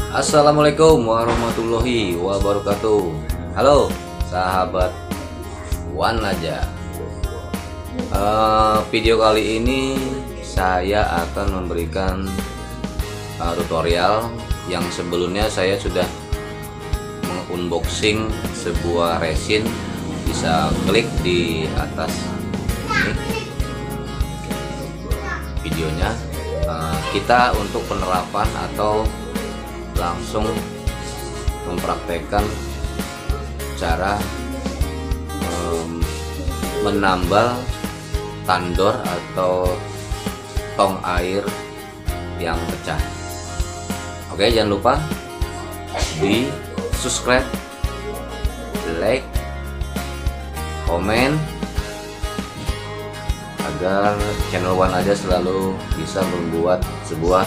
Assalamualaikum warahmatullahi wabarakatuh. Halo sahabat Wan aja. Video kali ini saya akan memberikan tutorial yang sebelumnya saya sudah mengunboxing sebuah resin. Bisa klik di atas ini videonya. Kita untuk penerapan atau langsung mempraktekkan cara menambal tandor atau tong air yang pecah. Oke, jangan lupa di subscribe, like, komen agar channel Wan aja selalu bisa membuat sebuah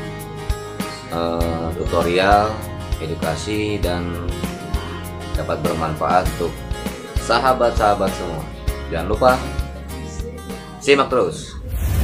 tutorial edukasi dan dapat bermanfaat untuk sahabat-sahabat semua. Jangan lupa simak terus.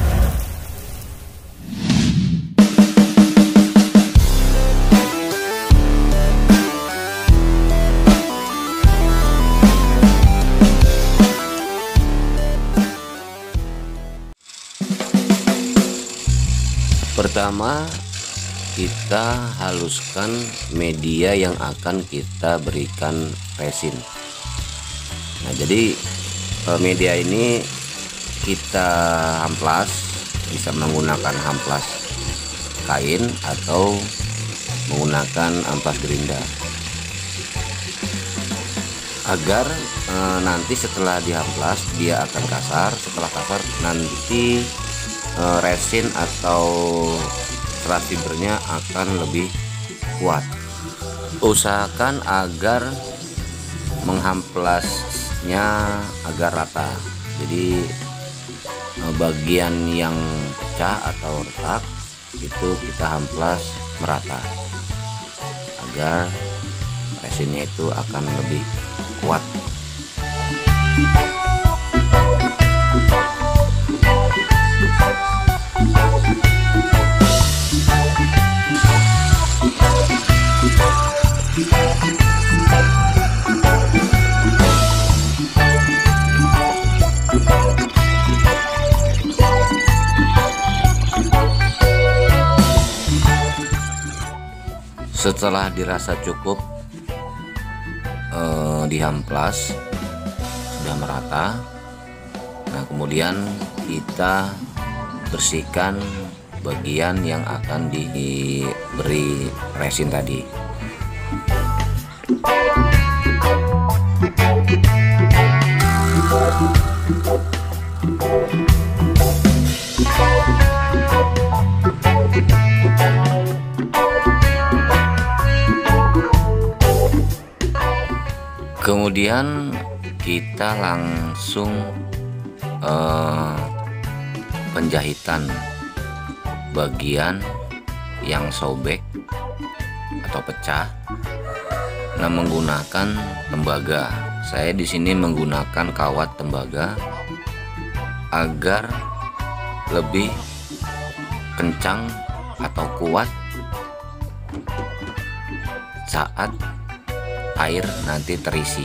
Pertama, kita haluskan media yang akan kita berikan resin. Nah, jadi media ini kita amplas, bisa menggunakan amplas kain atau menggunakan amplas gerinda, agar nanti setelah diamplas dia akan kasar. Setelah kasar nanti resin atau serat fibernya akan lebih kuat. Usahakan agar menghamplasnya agar rata, jadi bagian yang pecah atau retak itu kita hamplas merata agar resinnya itu akan lebih kuat. Setelah dirasa cukup dihamplas sudah merata, nah kemudian kita bersihkan bagian yang akan diberi resin tadi. Kemudian kita langsung penjahitan bagian yang sobek atau pecah. Nah, menggunakan tembaga. Saya di sini menggunakan kawat tembaga agar lebih kencang atau kuat saat air nanti terisi.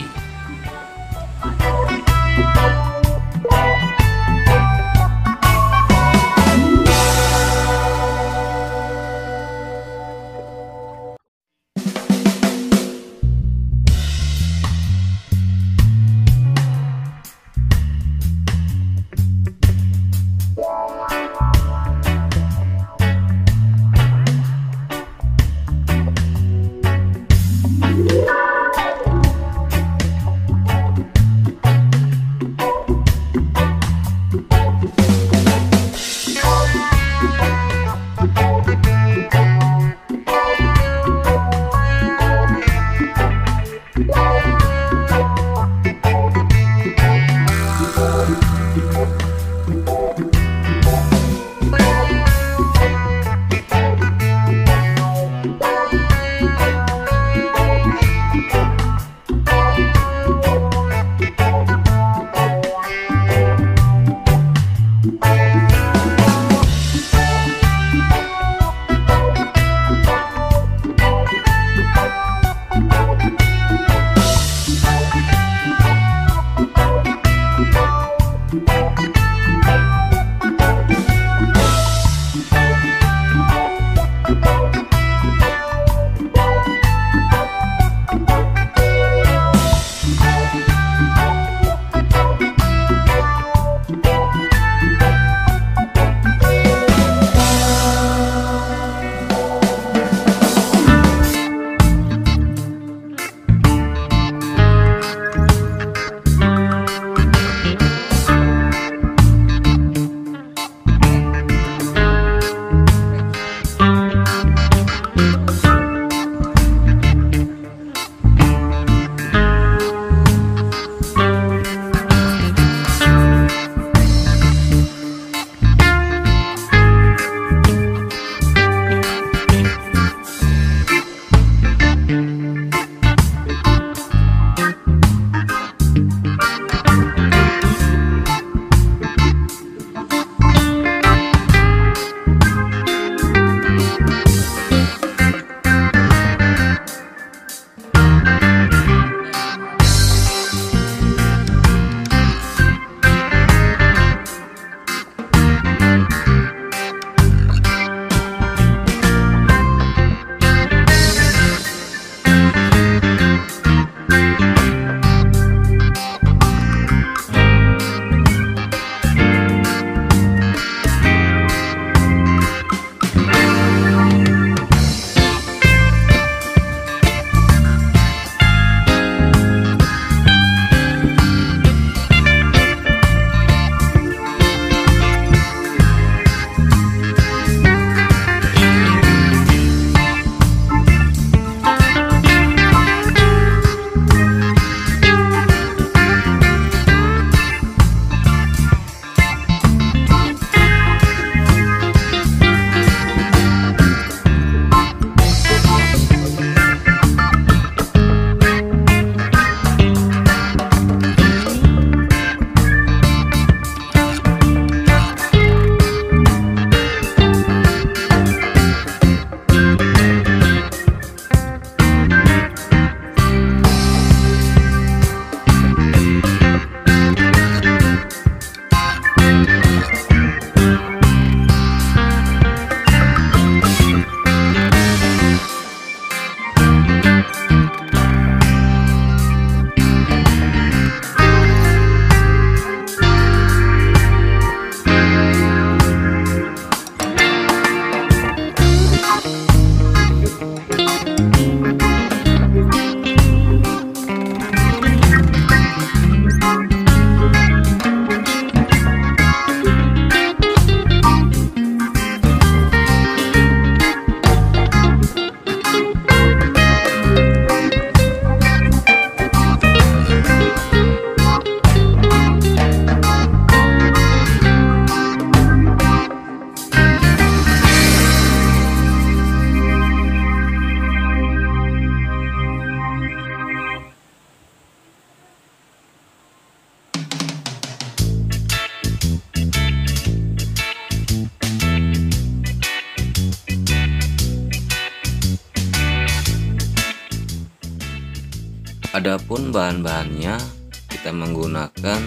Adapun bahan-bahannya, kita menggunakan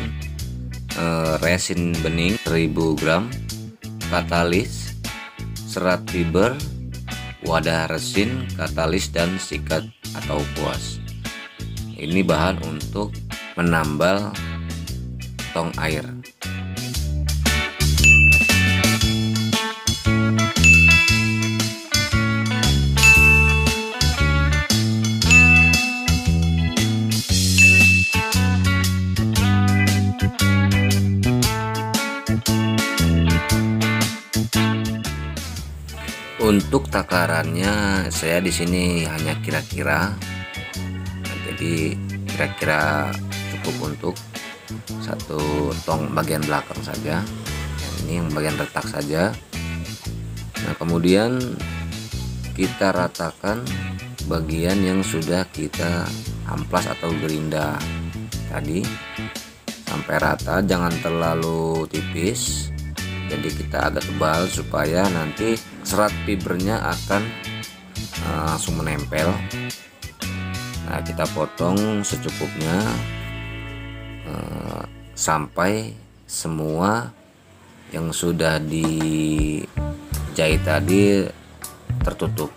resin bening 1000 gram, katalis, serat fiber, wadah resin, katalis, dan sikat atau kuas. Ini bahan untuk menambal tong air. Untuk takarannya saya di sini hanya kira-kira, jadi kira-kira cukup untuk satu tong bagian belakang saja. Ini yang bagian retak saja. Nah, kemudian kita ratakan bagian yang sudah kita amplas atau gerinda tadi sampai rata, jangan terlalu tipis. Jadi kita agak tebal supaya nanti serat fibernya akan langsung menempel. Nah, kita potong secukupnya sampai semua yang sudah dijahit tadi tertutup.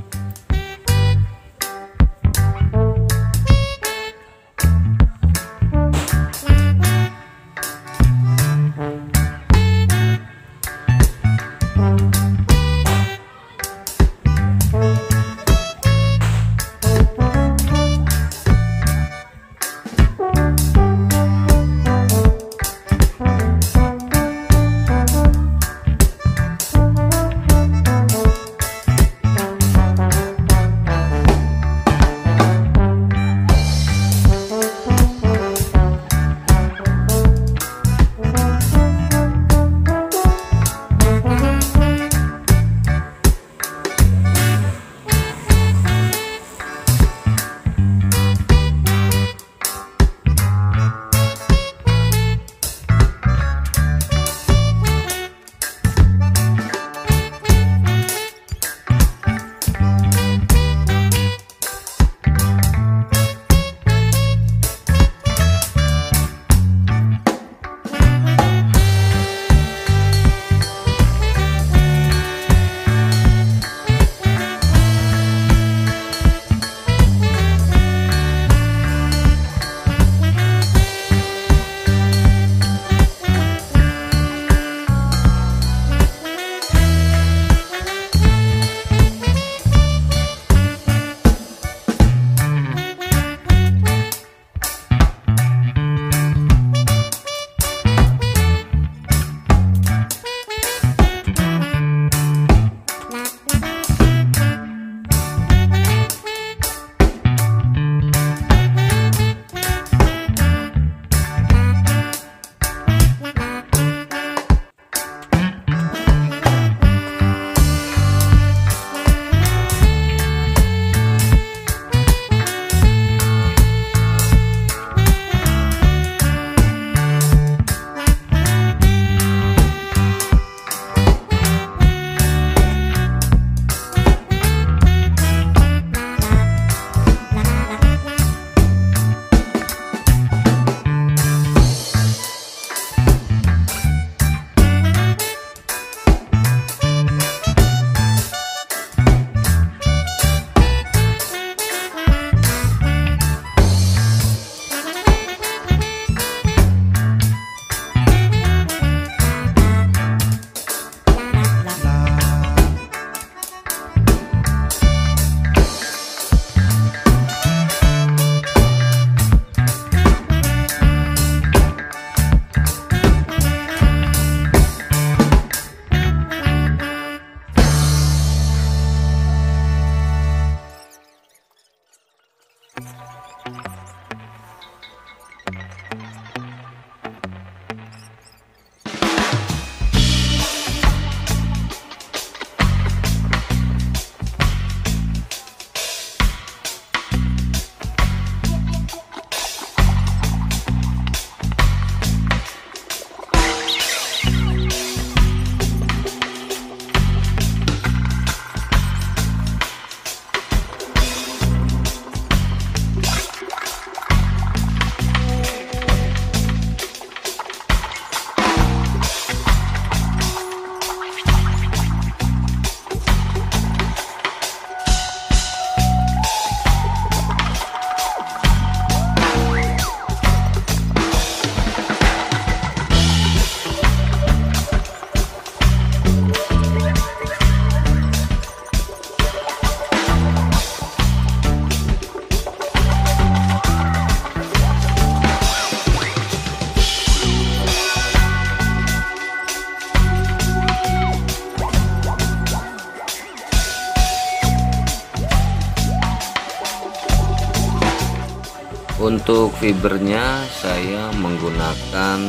Untuk fibernya saya menggunakan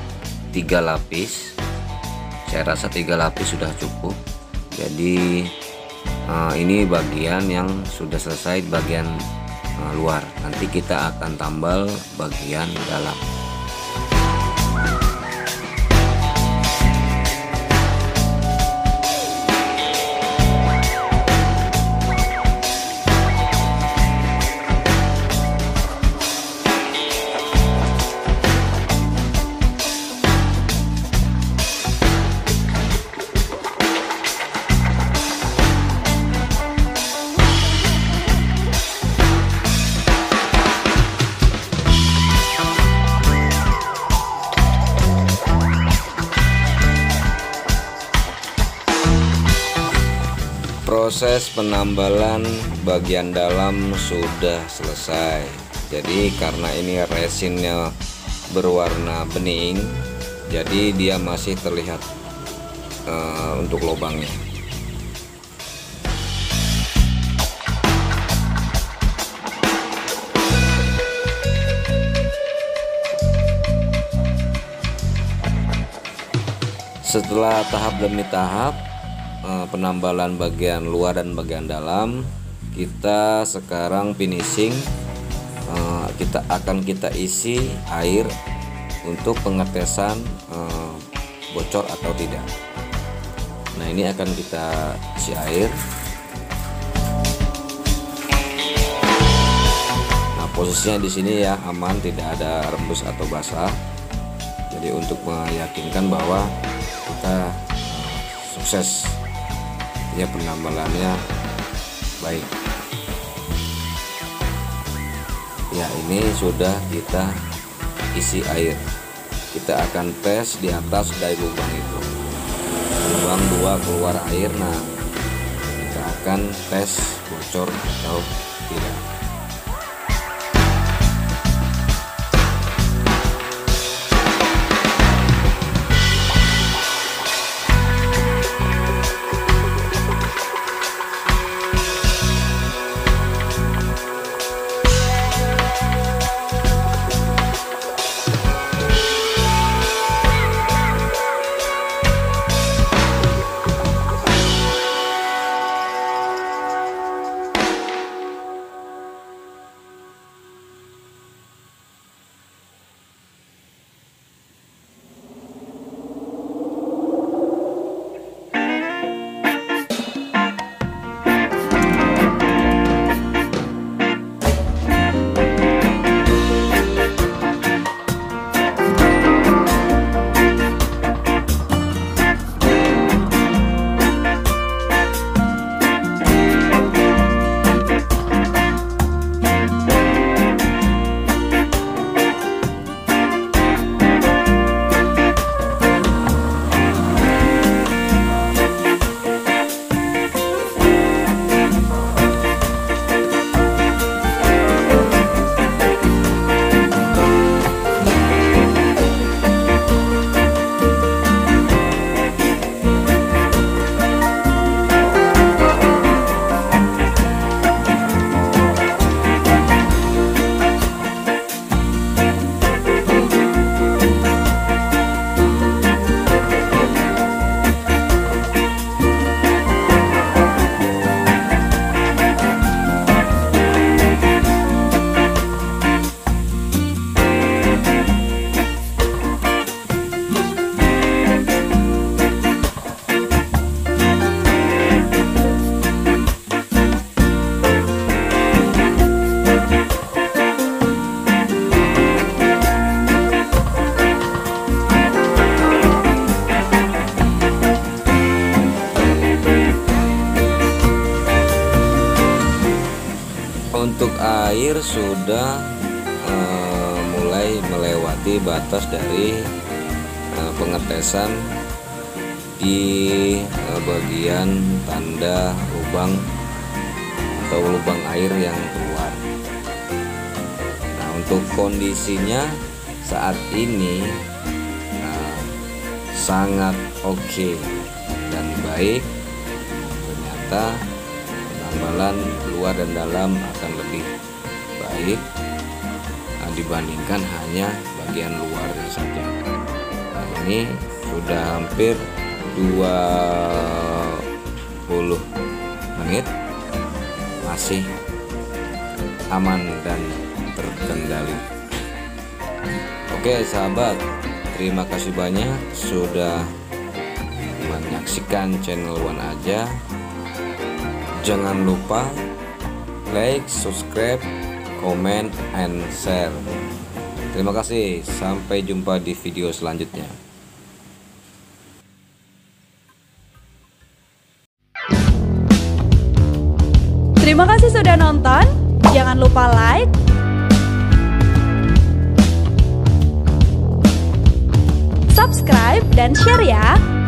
3 lapis. Saya rasa 3 lapis sudah cukup. Jadi ini bagian yang sudah selesai, bagian luar. Nanti kita akan tambal bagian dalam. Proses penambalan bagian dalam sudah selesai. Jadi karena ini resinnya berwarna bening, jadi dia masih terlihat untuk lubangnya. Setelah tahap demi tahap penambalan bagian luar dan bagian dalam, kita sekarang finishing. Kita akan isi air untuk pengetesan bocor atau tidak. Nah, ini akan kita isi air. Nah, posisinya di sini ya aman, tidak ada rembus atau basah. Jadi untuk meyakinkan bahwa kita sukses, ya penambalannya baik. Ya, ini sudah kita isi air. Kita akan tes di atas dari lubang itu. Lubang 2 keluar air. Nah, kita akan tes bocor atau tidak. Untuk air sudah mulai melewati batas dari pengetesan di bagian tanda lubang atau lubang air yang keluar. Nah, untuk kondisinya saat ini sangat oke dan baik. Ternyata penambalan luar dan dalam akan lebih baik dibandingkan hanya bagian luarnya saja. Nah, ini sudah hampir 20 menit masih aman dan terkendali. Oke sahabat, terima kasih banyak sudah menyaksikan channel Wan Aja. Jangan lupa like, subscribe, comment, and share. Terima kasih, sampai jumpa di video selanjutnya. Terima kasih sudah nonton. Jangan lupa like, subscribe, dan share ya.